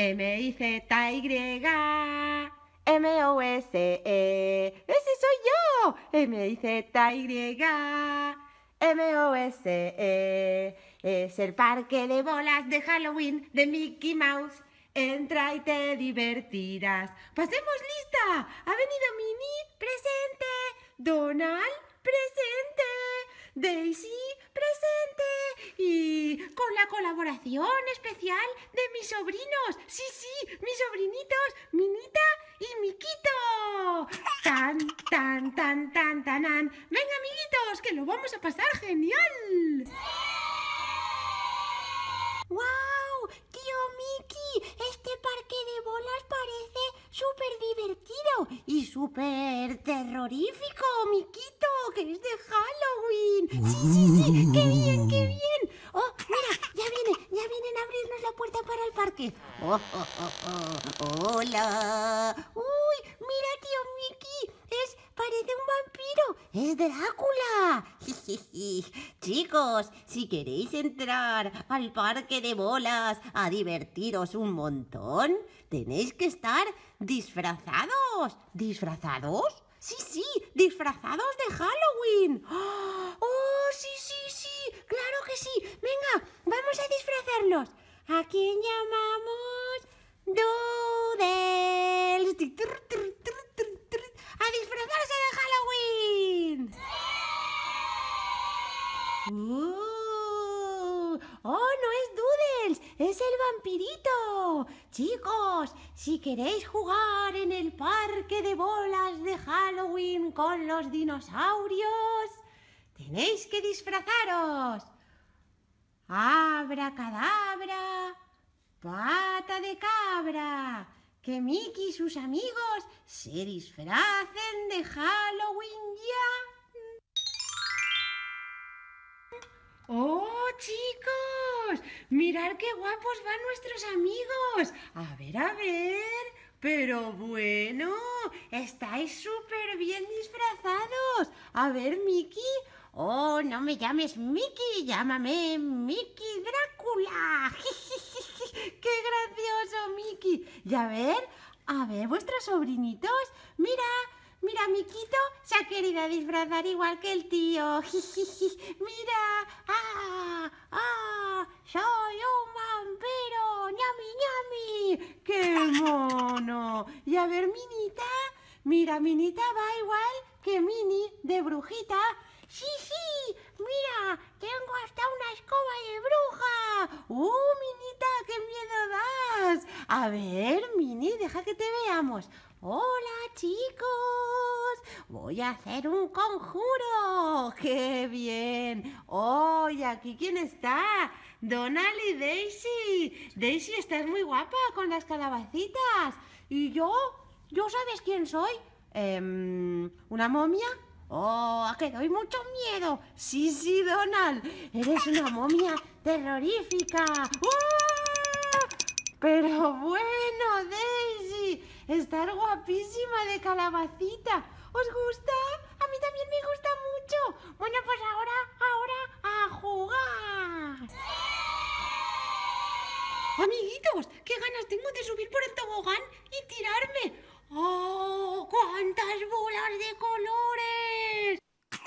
M-I-Z-Y, M-O-S-E. ¡Ese soy yo! M-I-Z-Y, M-O-S-E. Es el parque de bolas de Halloween de Mickey Mouse. Entra y te divertirás. ¡Pasemos lista! ¡Ha venido Minnie! ¡Presente! ¡Donald! ¡Presente! ¡Daisy! ¡Presente! Y con la colaboración especial de mis sobrinos. ¡Sí, sí! ¡Mis sobrinitos! ¡Minita y Miquito! ¡Tan, tan, tan, tan, tan! ¡Venga, amiguitos, que lo vamos a pasar genial! ¡Guau! ¡Tío Mickey! Este parque de bolas parece súper divertido y súper terrorífico, Miquito, que es de Halloween. Sí, ¡qué bien, qué bien! ¡Oh, mira! Ya vienen a abrirnos la puerta para el parque. ¡Hola! ¡Uy! Mira, tío Mickey, parece un vampiro. ¡Es Drácula! Chicos, si queréis entrar al parque de bolas a divertiros un montón, tenéis que estar disfrazados. ¿Disfrazados? Sí, disfrazados de Halloween. ¡Oh, sí! ¡Claro que sí! Venga, vamos a disfrazarnos. ¿A quién llamamos? Doodles. ¡A disfrazarse de Halloween! ¡Oh, no es Doodles! ¡Es el vampirito! Chicos, si queréis jugar en el parque de bolas de Halloween con los dinosaurios, tenéis que disfrazaros. Abracadabra, pata de cabra. Que Mickey y sus amigos se disfracen de Halloween ya. ¡Oh, chicos! ¡Mirad qué guapos van nuestros amigos! A ver. Pero bueno, estáis súper bien disfrazados. A ver, Mickey. Oh, no me llames Mickey, llámame Mickey Drácula. ¡Qué gracioso, Mickey! Y a ver, vuestros sobrinitos. Mira, Miquito se ha querido disfrazar igual que el tío. Mira, soy un vampiro, ñami. ¡Qué mono! Y a ver, Minita, mira, Minita va igual que Minnie de brujita. Sí, mira, tengo hasta una escoba de bruja. Minita, qué miedo das. A ver, Minnie, deja que te veamos. Hola, chicos. Voy a hacer un conjuro. ¡Qué bien! ¡Oh, y aquí quién está! Donald y Daisy. Daisy, estás muy guapa con las calabacitas. ¿Y yo? ¿Yo sabes quién soy? ¿Una momia? ¡Oh, que doy mucho miedo! Sí, Donald, eres una momia terrorífica. Pero bueno, Daisy, estás guapísima de calabacita. ¿Os gusta? A mí también me gusta mucho. Bueno, pues ahora a jugar. Amiguitos, qué ganas tengo de subir por el tobogán y tirarme. ¡Oh, cuántas bolas de colores!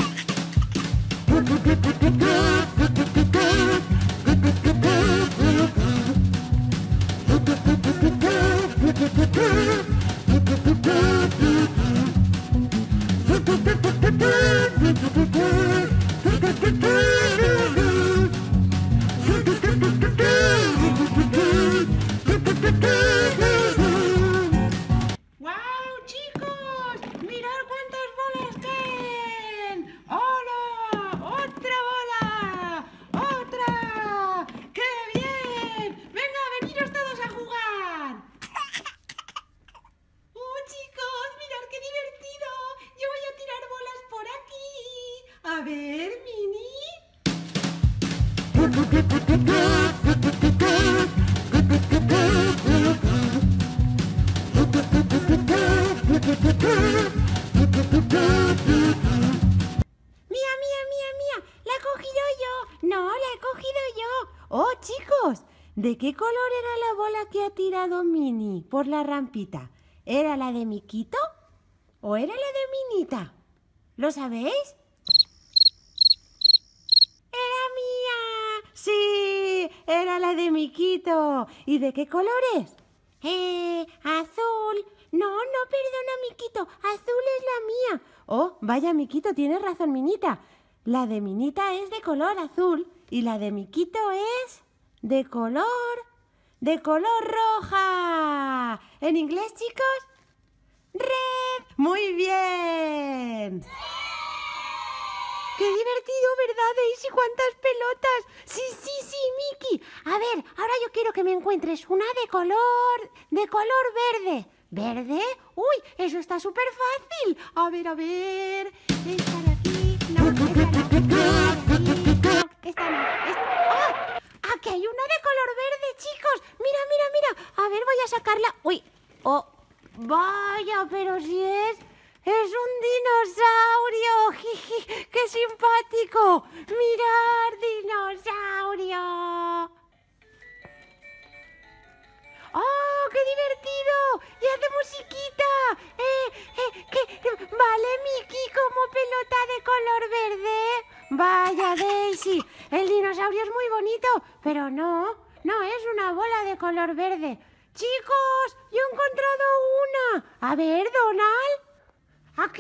A ver, Minnie. Mía, la he cogido yo. No, la he cogido yo. Oh, chicos, ¿de qué color era la bola que ha tirado Mini por la rampita? ¿Era la de Miquito o era la de Minita? ¿Lo sabéis? ¡Era mía! ¡Sí! Era la de Miquito. ¿Y de qué colores? Azul. No, perdona, Miquito. Azul es la mía. Oh, vaya, Miquito, tienes razón, Minita. La de Minita es de color azul y la de Miquito es de color roja. ¿En inglés, chicos? ¡Red! ¡Muy bien! ¡Qué divertido, ¿verdad, Daisy? ¡Cuántas pelotas! Sí, Miki. A ver, ahora yo quiero que me encuentres una de color verde. ¿Verde? ¡Uy! Eso está súper fácil. A ver. Esta de aquí. No, esta no. ¡Ah! Aquí hay una de color verde, chicos. Mira. A ver, voy a sacarla. ¡Uy! ¡Oh! Vaya, pero si es un dinosaurio. ¡Jiji! ¡Qué simpático! ¡Mirad, dinosaurio! ¡Oh, qué divertido! ¡Y hace musiquita! ¿Vale, Miki, como pelota de color verde? Vaya, Daisy, el dinosaurio es muy bonito, pero no es una bola de color verde. Chicos, yo he encontrado una. A ver, Donald. Aquí.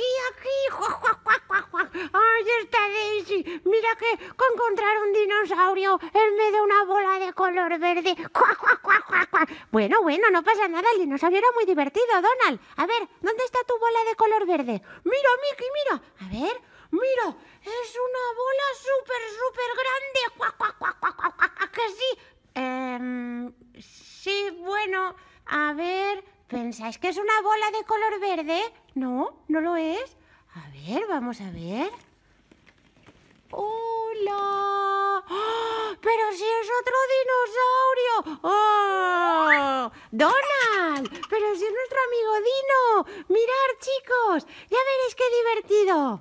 ¡Ahí está Daisy! Mira que encontrar un dinosaurio en vez de una bola de color verde. Bueno, no pasa nada. El dinosaurio era muy divertido, Donald. A ver, ¿dónde está tu bola de color verde? Mira, Mickey, mira. A ver, mira. Es una bola súper grande. ¿Que sí? Sí, bueno, a ver... ¿Pensáis que es una bola de color verde? No lo es. A ver, vamos a ver. ¡Hola! ¡Oh! ¡Pero si es otro dinosaurio! ¡Oh! ¡Donald! ¡Pero si es nuestro amigo Dino! ¡Mirad, chicos! ¡Ya veréis qué divertido!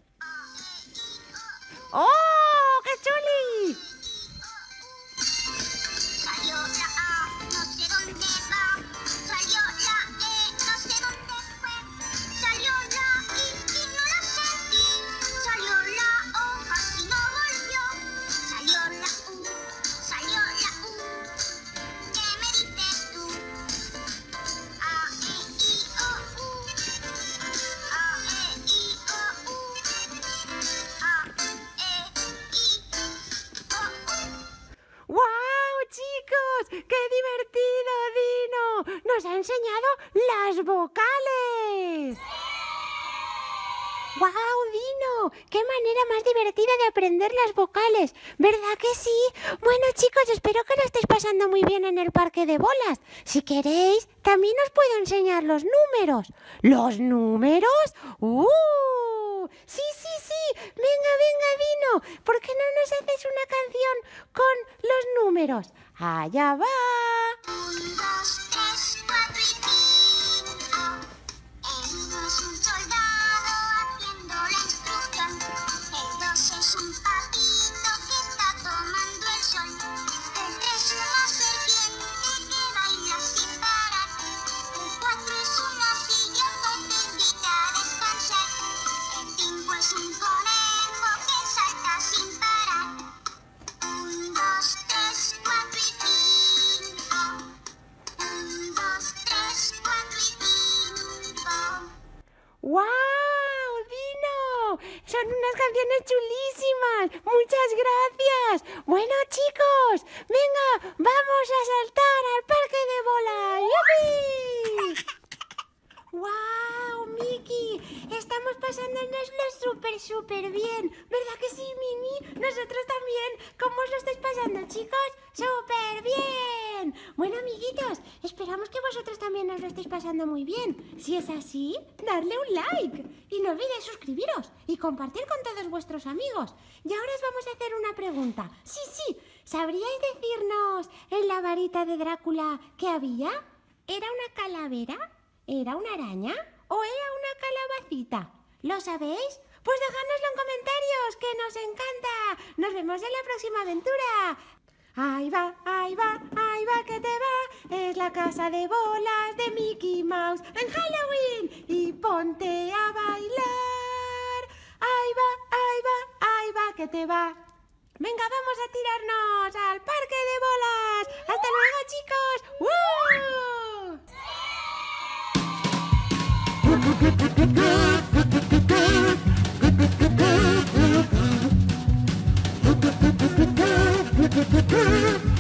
¡Oh! ¡Qué chuli! ¡Nos ha enseñado las vocales! ¡Guau, Dino! ¡Qué manera más divertida de aprender las vocales! ¿Verdad que sí? Bueno, chicos, espero que lo estéis pasando muy bien en el parque de bolas. Si queréis, también os puedo enseñar los números. ¿Los números? ¡Sí! Venga, Dino. ¿Por qué no nos haces una canción con los números? ¡Allá va! 1, 2, 3, 4 y 5. El 1 es un soldado haciendo la instrucción. El 2 es un patito que está tomando el sol. El 3 una serpiente que baila sin parar. El 4 es una silla que te invita a descansar. El 5 es un conejo que salta sin parar. 1, 2, 3, 4 y 5. 1, 2, 3, 4 y 5. ¡Guau, Dino! Son unas canciones chulísimas. ¡Muchas gracias! Bueno, chicos, venga, vamos a saltar al parque de bola. ¡Yupi! ¡Guau, Miki! Estamos pasándonoslo súper bien. ¿Verdad que sí, Mini? Nosotros también. ¿Cómo os lo estáis pasando, chicos? ¡Súper bien! Bueno, amiguitos, esperamos que vosotros también os lo estéis pasando muy bien. Si es así, darle un like. Y no olvidéis suscribiros y compartir con todos vuestros amigos. Y ahora os vamos a hacer una pregunta. Sí. ¿Sabríais decirnos en la varita de Drácula qué había? ¿Era una calavera? ¿Era una araña? ¿O era una calabacita? ¿Lo sabéis? Pues dejadnoslo en comentarios, que nos encanta. Nos vemos en la próxima aventura. Ahí va, que te va. Es la casa de bolas de Mickey Mouse en Halloween. Y ponte a bailar. Ahí va, que te va. Venga, vamos a tirarnos al parque de bolas. ¡Hasta luego, chicos! ¡Woo!